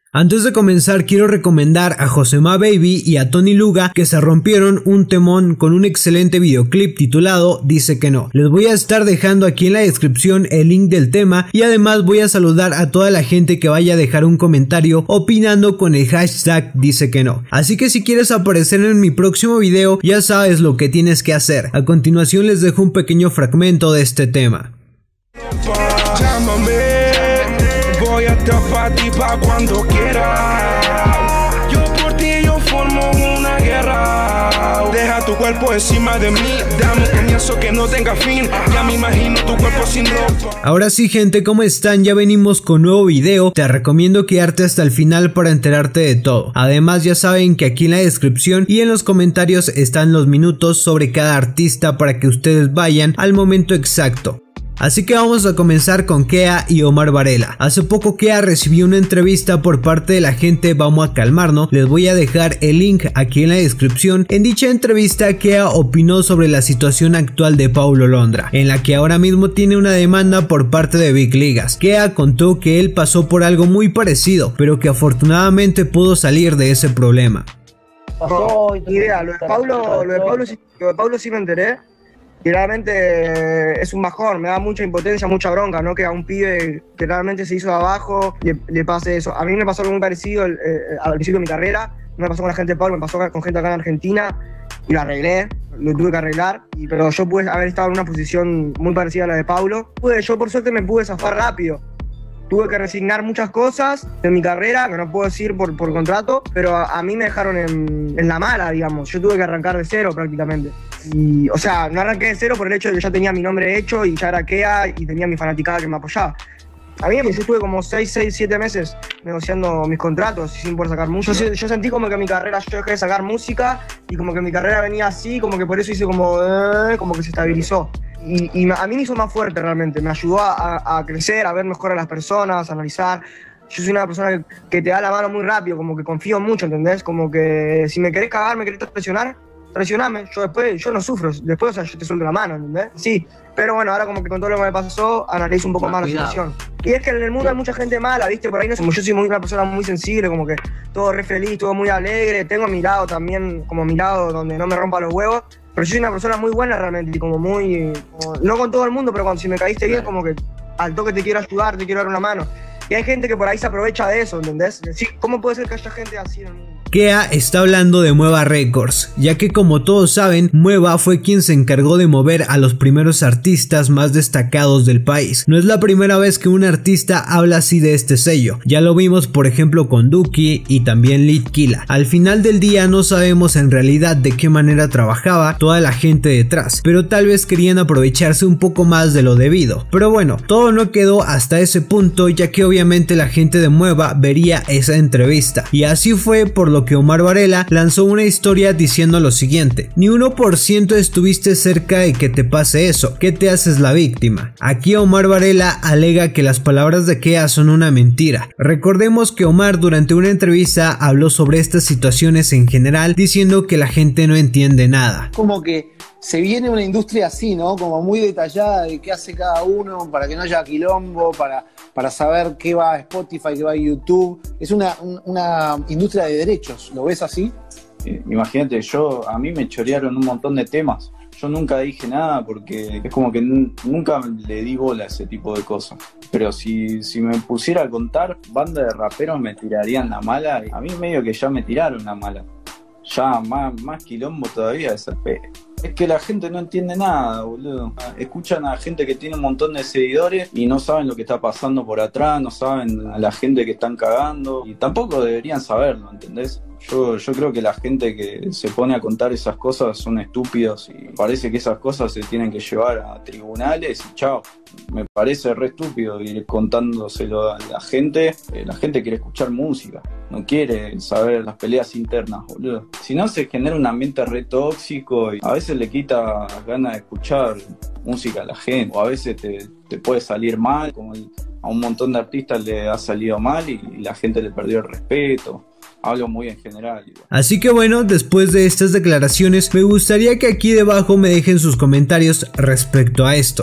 Antes de comenzar quiero recomendar a Josema Baby y a Tony Luga, que se rompieron un temón con un excelente videoclip titulado Dice que no. Les voy a estar dejando aquí en la descripción el link del tema y además voy a saludar a toda la gente que vaya a dejar un comentario opinando con el hashtag Dice que no. Así que si quieres aparecer en mi próximo video ya sabes lo que tienes que hacer. A continuación les dejo un pequeño fragmento de este tema. Voy a estar pa' ti pa' cuando quieras. Yo por ti yo formo una guerra. Deja tu cuerpo encima de mí. Dame un comienzo que no tenga fin. Ya me imagino tu cuerpo sin ropa. Ahora sí, gente, ¿cómo están? Ya venimos con nuevo video. Te recomiendo quedarte hasta el final para enterarte de todo. Además ya saben que aquí en la descripción y en los comentarios están los minutos sobre cada artista para que ustedes vayan al momento exacto. Así que vamos a comenzar con Kea y Omar Varela. Hace poco Kea recibió una entrevista por parte de la gente Vamos a Calmarnos. Les voy a dejar el link aquí en la descripción. En dicha entrevista Kea opinó sobre la situación actual de Paulo Londra, en la que ahora mismo tiene una demanda por parte de Big Ligas. Kea contó que él pasó por algo muy parecido, pero que afortunadamente pudo salir de ese problema. Idea, lo de Paulo sí me enteré. Y realmente es un bajón, me da mucha impotencia, mucha bronca, ¿no? Que a un pibe que realmente se hizo de abajo le pase eso. A mí me pasó algo muy parecido al principio de mi carrera, no me pasó con la gente de Pablo, me pasó con gente acá en Argentina y lo arreglé, lo tuve que arreglar, pero yo pude haber estado en una posición muy parecida a la de Pablo. Yo por suerte me pude zafar rápido. Tuve que resignar muchas cosas de mi carrera, que no puedo decir por contrato, pero a mí me dejaron en la mala, digamos. Yo tuve que arrancar de cero prácticamente. Y, o sea, no arranqué de cero por el hecho de que ya tenía mi nombre hecho y ya era Kea y tenía mi fanaticada que me apoyaba. A mí yo estuve como 7 meses negociando mis contratos y sin poder sacar música. Yo sentí como que mi carrera, yo dejé de sacar música y como que mi carrera venía así, como que por eso hice como que se estabilizó. Y a mí me hizo más fuerte realmente, me ayudó a crecer, a ver mejor a las personas, a analizar. Yo soy una persona que te da la mano muy rápido, como que confío mucho, ¿entendés? Como que si me querés cagar, me querés traicioname, yo no sufro, después, o sea, yo te suelto la mano, ¿entendés? Sí, pero bueno, ahora como que con todo lo que me pasó, analizo un poco más la situación. Y es que en el mundo hay mucha gente mala, ¿viste? Por ahí no sé, como yo soy una persona muy sensible, como que todo re feliz, todo muy alegre, tengo mi lado también, como mi lado donde no me rompa los huevos, pero yo soy una persona muy buena realmente, y como muy, no con todo el mundo, pero si me caíste bien, como que al toque te quiero ayudar, te quiero dar una mano. Y hay gente que por ahí se aprovecha de eso, ¿entendés? Sí, ¿cómo puede ser que haya gente así en el mundo? Kea está hablando de Mueva Records, ya que como todos saben, Mueva fue quien se encargó de mover a los primeros artistas más destacados del país. No es la primera vez que un artista habla así de este sello, ya lo vimos por ejemplo con Duki y también Litquila. Al final del día no sabemos en realidad de qué manera trabajaba toda la gente detrás, pero tal vez querían aprovecharse un poco más de lo debido. Pero bueno, todo no quedó hasta ese punto, ya que obviamente la gente de Mueva vería esa entrevista, y así fue por lo que Omar Varela lanzó una historia diciendo lo siguiente: ni 1% estuviste cerca de que te pase eso, ¿qué te haces la víctima? Aquí Omar Varela alega que las palabras de Kea son una mentira. Recordemos que Omar durante una entrevista habló sobre estas situaciones en general, diciendo que la gente no entiende nada. Como que se viene una industria así, ¿no? Como muy detallada de qué hace cada uno para que no haya quilombo, para saber qué va a Spotify, qué va a YouTube. Es una industria de derechos, ¿lo ves así? Imagínate, a mí me chorearon un montón de temas. Yo nunca dije nada porque es como que nunca le di bola a ese tipo de cosas. Pero si me pusiera a contar, banda de raperos me tirarían la mala. A mí medio que ya me tiraron la mala. Ya más quilombo todavía es que la gente no entiende nada, boludo. Escuchan a gente que tiene un montón de seguidores y no saben lo que está pasando por atrás, no saben a la gente que están cagando y tampoco deberían saberlo, ¿entendés? Yo creo que la gente que se pone a contar esas cosas son estúpidos y parece que esas cosas se tienen que llevar a tribunales y chao. Me parece re estúpido ir contándoselo a la gente. La gente quiere escuchar música, no quiere saber las peleas internas, boludo. Si no, se genera un ambiente re tóxico y a veces le quita ganas de escuchar música a la gente, o a veces te puede salir mal, como a un montón de artistas le ha salido mal y la gente le perdió el respeto. Hablo muy en general. Así que bueno, después de estas declaraciones, me gustaría que aquí debajo me dejen sus comentarios respecto a esto.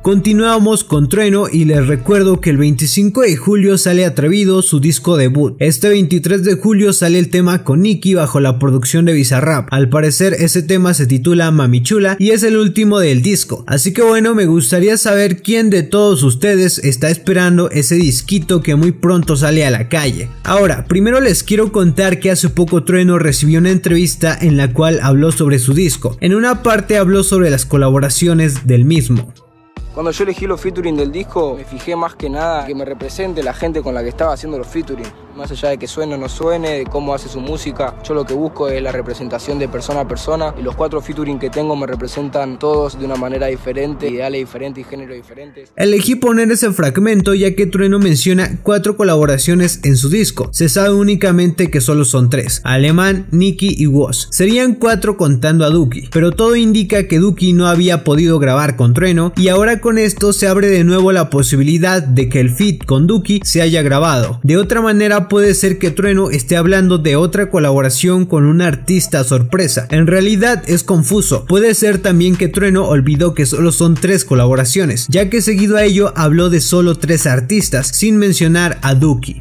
Continuamos con Trueno y les recuerdo que el 25 de julio sale Atrevido, su disco debut. Este 23 de julio sale el tema con Nicky bajo la producción de Bizarrap. Al parecer ese tema se titula Mami Chula y es el último del disco. Así que bueno, me gustaría saber quién de todos ustedes está esperando ese disquito que muy pronto sale a la calle. Ahora, primero les quiero contar que hace poco Trueno recibió una entrevista en la cual habló sobre su disco. En una parte habló sobre las colaboraciones del mismo. Cuando yo elegí los featuring del disco, me fijé más que nada que me represente la gente con la que estaba haciendo los featuring. Más allá de que suene o no suene, de cómo hace su música, yo lo que busco es la representación de persona a persona. Y los 4 featuring que tengo me representan todos de una manera diferente, ideales diferentes y géneros diferentes. Elegí poner ese fragmento ya que Trueno menciona 4 colaboraciones en su disco. Se sabe únicamente que solo son 3, Alemán, Nicky y Woz. Serían 4 contando a Duki, pero todo indica que Duki no había podido grabar con Trueno y ahora con esto se abre de nuevo la posibilidad de que el feat con Duki se haya grabado. De otra manera puede ser que Trueno esté hablando de otra colaboración con un artista sorpresa. En realidad es confuso. Puede ser también que Trueno olvidó que solo son 3 colaboraciones, ya que seguido a ello habló de solo 3 artistas, sin mencionar a Duki.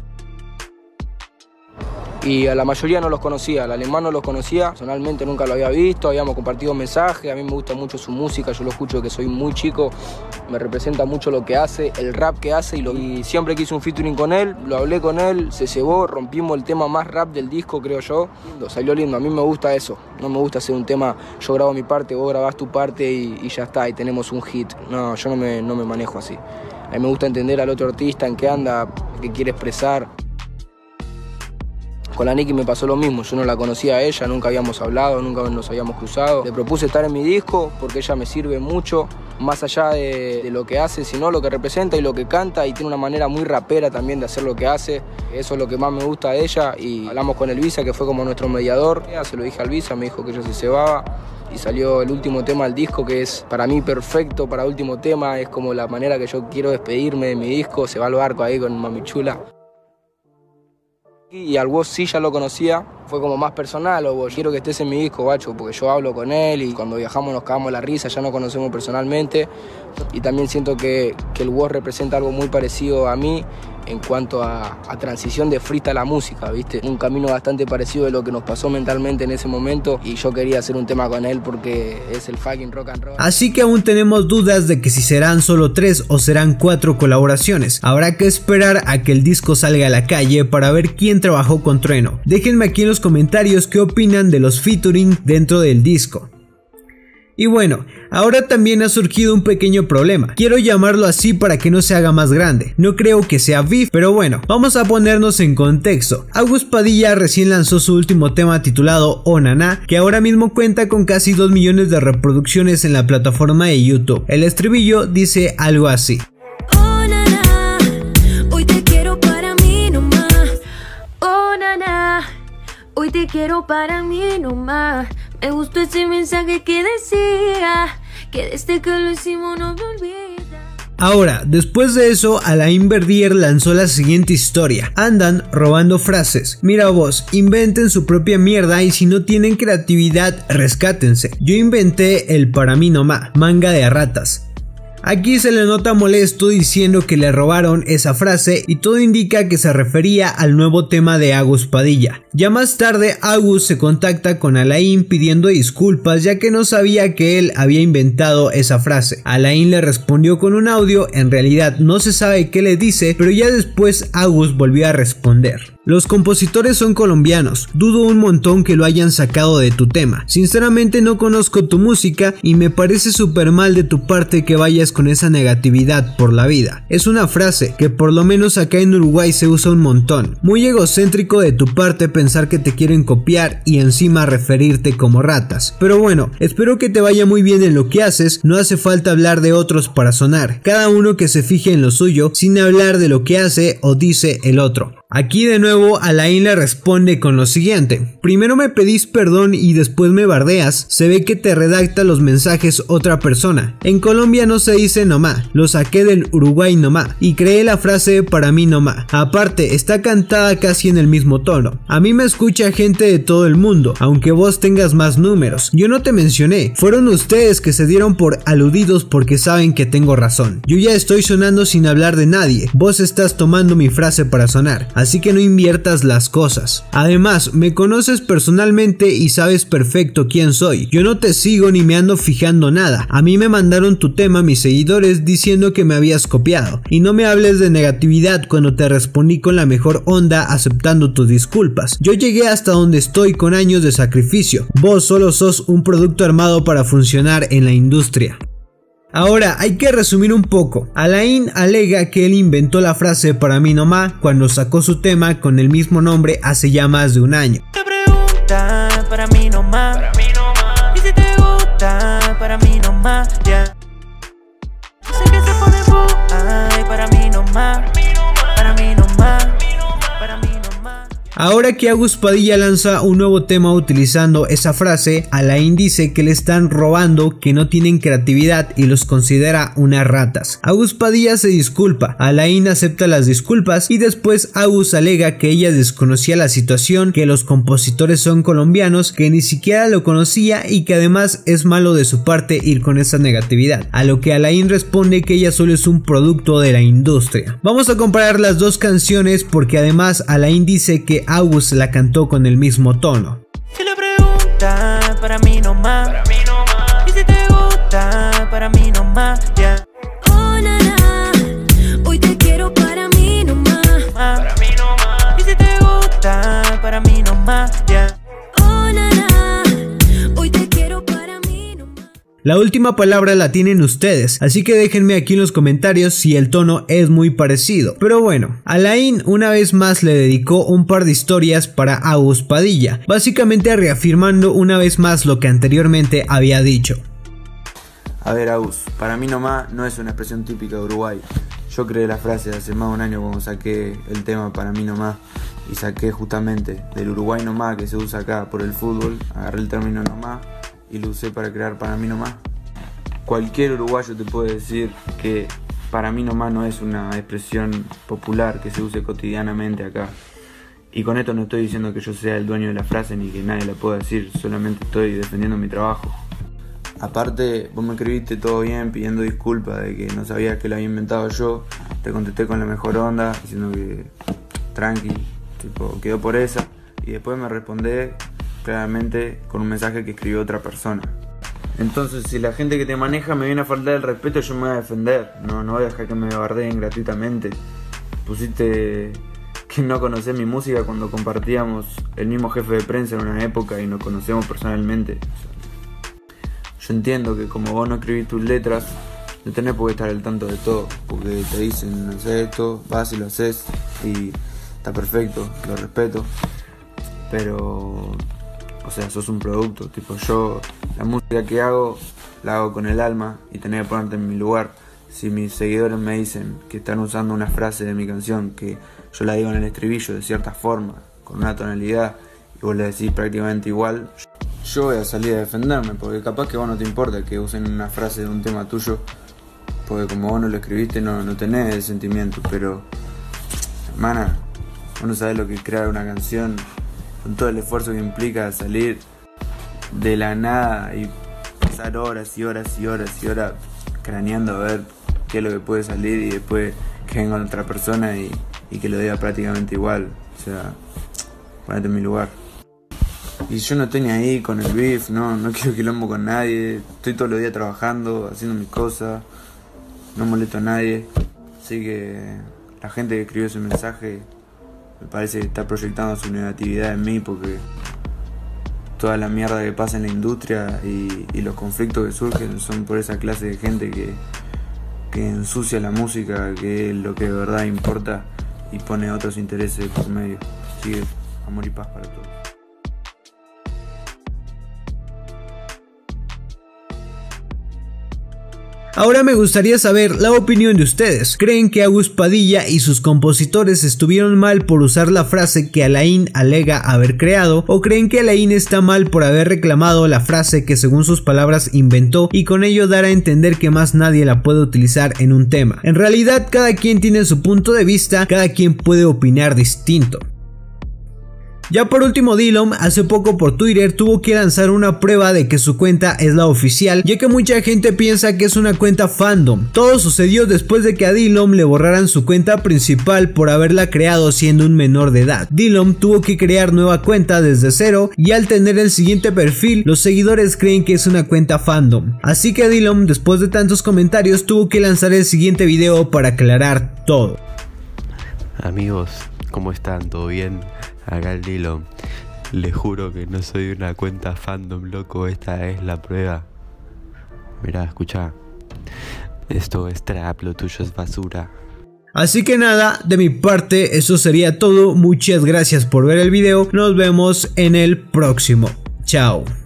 Y a la mayoría no los conocía, al Alemán no los conocía, personalmente nunca lo había visto, habíamos compartido mensajes, a mí me gusta mucho su música, yo lo escucho que soy muy chico, me representa mucho lo que hace, el rap que hace y siempre que hice un featuring con él, lo hablé con él, se cebó, rompimos el tema más rap del disco creo yo, salió lindo, a mí me gusta eso, no me gusta hacer un tema, yo grabo mi parte, vos grabás tu parte y ya está, y tenemos un hit, no, yo no me manejo así, a mí me gusta entender al otro artista, en qué anda, qué quiere expresar. Con la Nicky me pasó lo mismo, yo no la conocía a ella, nunca habíamos hablado, nunca nos habíamos cruzado. Le propuse estar en mi disco porque ella me sirve mucho, más allá de lo que hace, sino lo que representa y lo que canta y tiene una manera muy rapera también de hacer lo que hace. Eso es lo que más me gusta de ella y hablamos con el Visa que fue como nuestro mediador. Se lo dije al Visa, me dijo que ella se cebaba y salió el último tema del disco que es para mí perfecto para último tema, es como la manera que yo quiero despedirme de mi disco, se va al barco ahí con Mami Chula. Y al Woz sí ya lo conocía, fue como más personal, o vos, quiero que estés en mi disco, bacho, porque yo hablo con él y cuando viajamos nos cagamos la risa, ya nos conocemos personalmente. Y también siento que el Woz representa algo muy parecido a mí en cuanto a transición de freestyle a la música, ¿viste? Un camino bastante parecido de lo que nos pasó mentalmente en ese momento y yo quería hacer un tema con él porque es el fucking rock and roll. Así que aún tenemos dudas de que si serán solo 3 o serán 4 colaboraciones. Habrá que esperar a que el disco salga a la calle para ver quién trabajó con Trueno. Déjenme aquí en los comentarios qué opinan de los featuring dentro del disco. Y bueno, ahora también ha surgido un pequeño problema. Quiero llamarlo así para que no se haga más grande. No creo que sea beef, pero bueno, vamos a ponernos en contexto. Agus Padilla recién lanzó su último tema titulado Oh Naná, que ahora mismo cuenta con casi 2 millones de reproducciones en la plataforma de YouTube. El estribillo dice algo así. Oh naná, hoy te quiero para mí nomás. Oh naná, hoy te quiero para mí nomás. Me gustó ese mensaje que decía que desde que lo hicimos no me olvida. Ahora, después de eso, Alain Verdier lanzó la siguiente historia. Andan robando frases. Mira vos, inventen su propia mierda y si no tienen creatividad, rescátense. Yo inventé el para mí nomás, manga de ratas. Aquí se le nota molesto diciendo que le robaron esa frase y todo indica que se refería al nuevo tema de Agus Padilla. Ya más tarde Agus se contacta con Alain pidiendo disculpas ya que no sabía que él había inventado esa frase. Alain le respondió con un audio, en realidad no se sabe qué le dice, pero ya después Agus volvió a responder. Los compositores son colombianos, dudo un montón que lo hayan sacado de tu tema. Sinceramente no conozco tu música y me parece súper mal de tu parte que vayas con esa negatividad por la vida. Es una frase que por lo menos acá en Uruguay se usa un montón. Muy egocéntrico de tu parte pensar que te quieren copiar y encima referirte como ratas. Pero bueno, espero que te vaya muy bien en lo que haces, no hace falta hablar de otros para sonar. Cada uno que se fije en lo suyo sin hablar de lo que hace o dice el otro. Aquí de nuevo Alain le responde con lo siguiente: primero me pedís perdón y después me bardeas, se ve que te redacta los mensajes otra persona. En Colombia no se dice nomá, lo saqué del Uruguay nomá y creé la frase para mí nomá. Aparte está cantada casi en el mismo tono. A mí me escucha gente de todo el mundo, aunque vos tengas más números. Yo no te mencioné, fueron ustedes que se dieron por aludidos porque saben que tengo razón. Yo ya estoy sonando sin hablar de nadie, vos estás tomando mi frase para sonar. Así que no inviertas las cosas. Además, me conoces personalmente y sabes perfecto quién soy. Yo no te sigo ni me ando fijando nada. A mí me mandaron tu tema mis seguidores diciendo que me habías copiado. Y no me hables de negatividad cuando te respondí con la mejor onda aceptando tus disculpas. Yo llegué hasta donde estoy con años de sacrificio. Vos solo sos un producto armado para funcionar en la industria. Ahora hay que resumir un poco. Alain alega que él inventó la frase para mí nomá cuando sacó su tema con el mismo nombre hace ya más de un año. Te preguntan para mí nomás, y si te gusta para mí nomás, yeah. Sé que se pone ay, para mí nomás, para mí nomás, para mí nomás. Ahora que Agus Padilla lanza un nuevo tema utilizando esa frase, Alain dice que le están robando, que no tienen creatividad y los considera unas ratas. Agus Padilla se disculpa, Alain acepta las disculpas y después Agus alega que ella desconocía la situación, que los compositores son colombianos, que ni siquiera lo conocía y que además es malo de su parte ir con esa negatividad. A lo que Alain responde que ella solo es un producto de la industria. Vamos a comparar las dos canciones porque además Alain dice que Agus la cantó con el mismo tono. Si le preguntan para mí nomás, y si te gusta para mí nomás, yeah. Oh, na, na, hoy te quiero para mí nomás. Y si te gusta para mí nomás, yeah. Oh, na, na, hoy te quiero para mí nomás. La última palabra la tienen ustedes, así que déjenme aquí en los comentarios si el tono es muy parecido. Pero bueno, Alain una vez más le dedicó un par de historias para Agus Padilla, básicamente reafirmando una vez más lo que anteriormente había dicho. A ver, Agus, para mí nomás no es una expresión típica de Uruguay. Yo creé la frase hace más de un año cuando saqué el tema para mí nomás y saqué justamente del Uruguay nomás que se usa acá por el fútbol, agarré el término nomás y lo usé para crear para mí nomás. Cualquier uruguayo te puede decir que para mí nomás no es una expresión popular que se use cotidianamente acá. Y con esto no estoy diciendo que yo sea el dueño de la frase ni que nadie la pueda decir, solamente estoy defendiendo mi trabajo. Aparte, vos me escribiste todo bien pidiendo disculpas de que no sabías que lo había inventado yo. Te contesté con la mejor onda, diciendo que tranqui, tipo, quedó por esa. Y después me respondés claramente con un mensaje que escribió otra persona. Entonces, si la gente que te maneja me viene a faltar el respeto, yo me voy a defender. No voy a dejar que me bardeen gratuitamente. Pusiste que no conocés mi música cuando compartíamos el mismo jefe de prensa en una época y nos conocemos personalmente. Yo entiendo que como vos no escribís tus letras, no tenés por qué estar al tanto de todo, porque te dicen, hacer esto, vas y lo haces y está perfecto, lo respeto, pero, o sea, sos un producto, tipo yo, la música que hago, la hago con el alma y tenés que ponerte en mi lugar. Si mis seguidores me dicen que están usando una frase de mi canción, que yo la digo en el estribillo de cierta forma, con una tonalidad, y vos la decís prácticamente igual, yo voy a salir a defenderme, porque capaz que vos no te importa que usen una frase de un tema tuyo, porque como vos no lo escribiste no tenés el sentimiento, pero hermana, vos no sabés lo que es crear una canción, con todo el esfuerzo que implica salir de la nada y pasar horas y horas y horas y horas craneando a ver qué es lo que puede salir y después que venga otra persona y que lo diga prácticamente igual, o sea, ponete en mi lugar. Y yo no estoy ni ahí con el beef, no quiero quilombo con nadie, estoy todos los días trabajando, haciendo mis cosas, no molesto a nadie. Así que la gente que escribió ese mensaje me parece que está proyectando su negatividad en mí, porque toda la mierda que pasa en la industria y los conflictos que surgen son por esa clase de gente que ensucia la música, que es lo que de verdad importa, y pone otros intereses por medio. Así que amor y paz para todos. Ahora me gustaría saber la opinión de ustedes. ¿Creen que Agus Padilla y sus compositores estuvieron mal por usar la frase que Alain alega haber creado? ¿O creen que Alain está mal por haber reclamado la frase que según sus palabras inventó y con ello dar a entender que más nadie la puede utilizar en un tema? En realidad cada quien tiene su punto de vista, cada quien puede opinar distinto. Ya por último, Dillom hace poco por Twitter tuvo que lanzar una prueba de que su cuenta es la oficial, ya que mucha gente piensa que es una cuenta fandom. Todo sucedió después de que a Dillom le borraran su cuenta principal por haberla creado siendo un menor de edad. Dillom tuvo que crear nueva cuenta desde cero y al tener el siguiente perfil, los seguidores creen que es una cuenta fandom. Así que Dillom, después de tantos comentarios, tuvo que lanzar el siguiente video para aclarar todo. Amigos, ¿cómo están? ¿Todo bien? Acá el Dillom. Les juro que no soy una cuenta fandom, loco. Esta es la prueba. Mirá, escuchá. Esto es trap, lo tuyo es basura. Así que nada, de mi parte eso sería todo. Muchas gracias por ver el video. Nos vemos en el próximo. Chao.